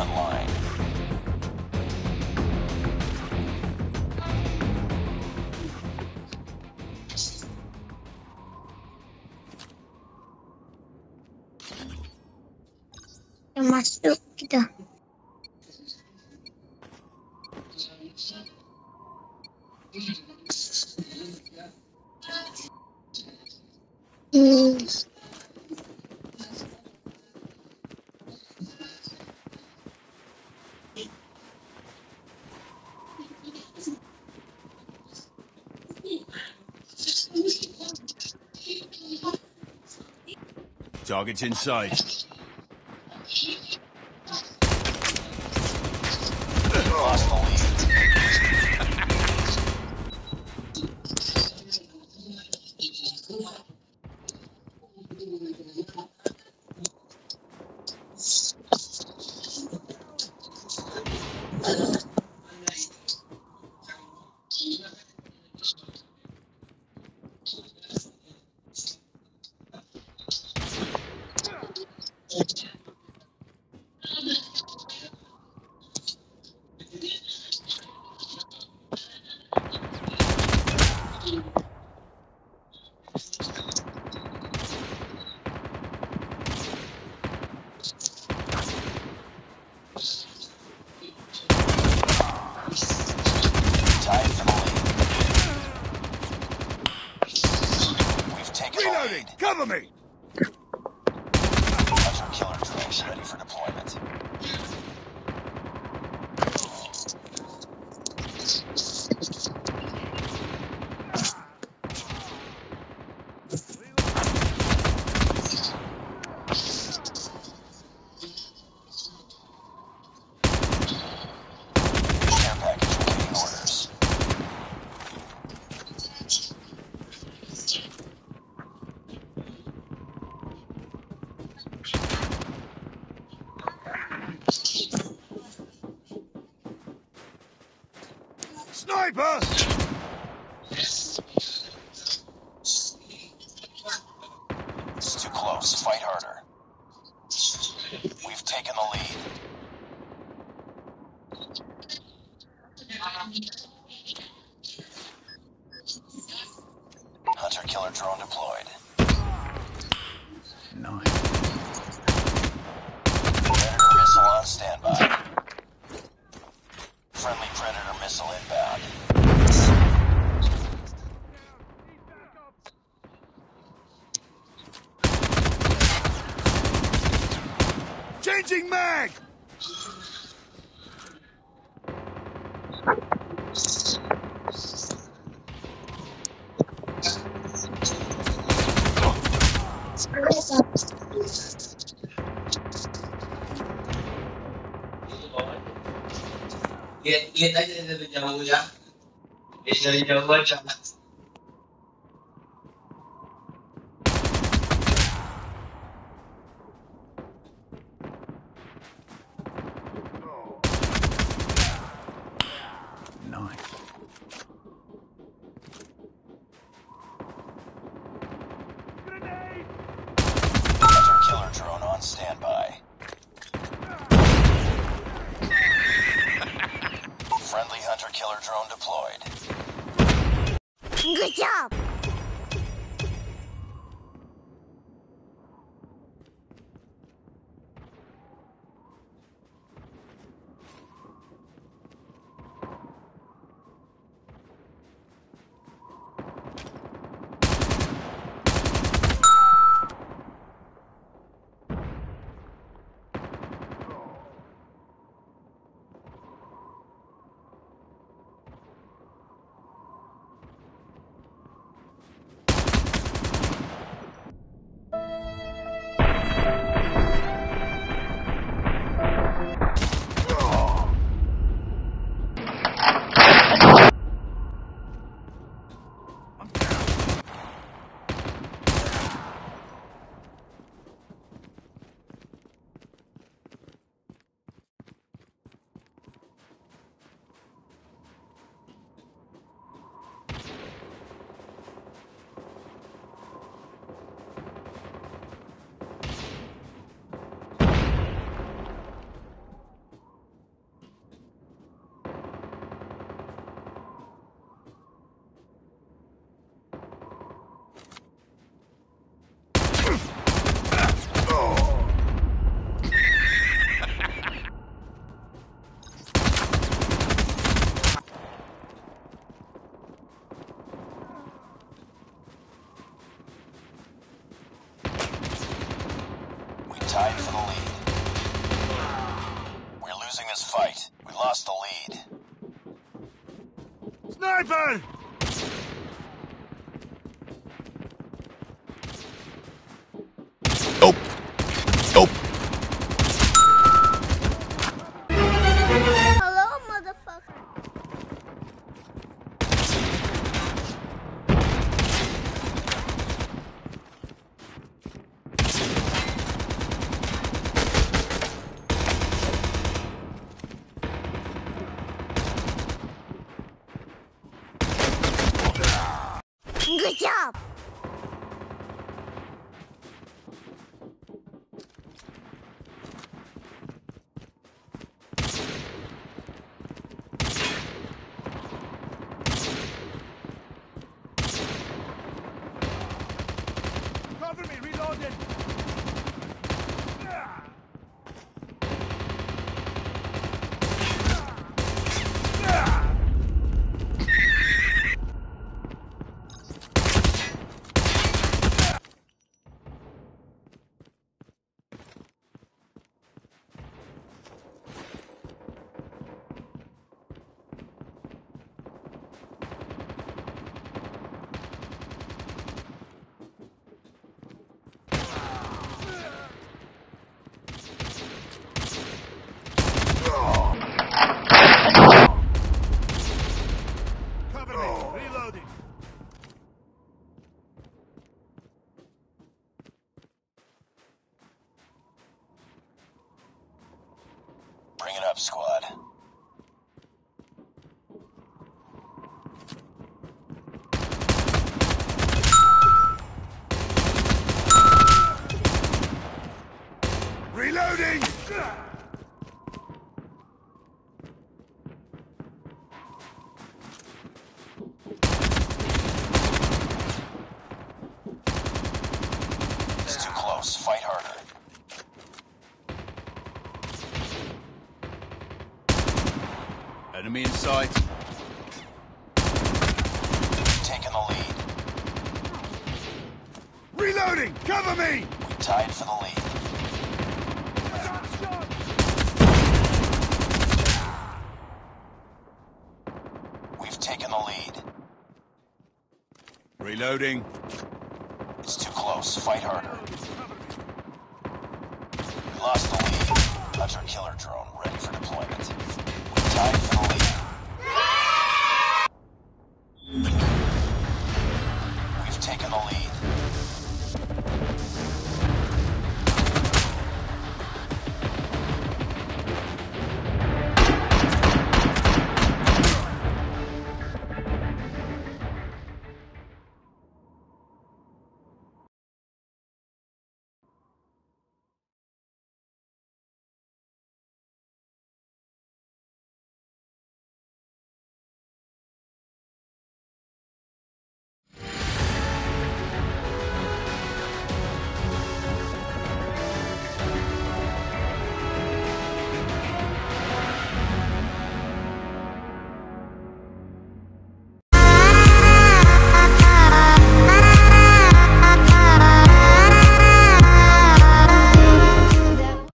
online. Yang masuk kita. Target's in sight. Lost the lead. Tied for the lead. We've taken the Reloading! lead. Cover me! Hunter killer drones ready for deployment. Care package awaiting orders. Sniper! It's too close. Fight harder. We've taken the lead. Hunter killer drone deployed. Nice. Predator missile on standby. Friendly Predator missile inbound. Changing mag! Lihat aja dari jauh ya. Dari jauh aja. Nice. Hunter killer drone on standby. Friendly hunter killer drone deployed. Good job. tied for the lead. We're losing this fight. We lost the lead. Sniper! Nope. Nope. Hello, motherfucker. Good job. Cover me, reloading! Cover me, reloading! Bring it up, squad. Reloading! It's too close. Fight harder. Enemy in sight. Taking the lead. Reloading! Cover me! We tied for the lead. We've taken the lead. Reloading. It's too close. Fight harder. We lost the lead. Hunter killer drone ready for deployment. We tied for the lead.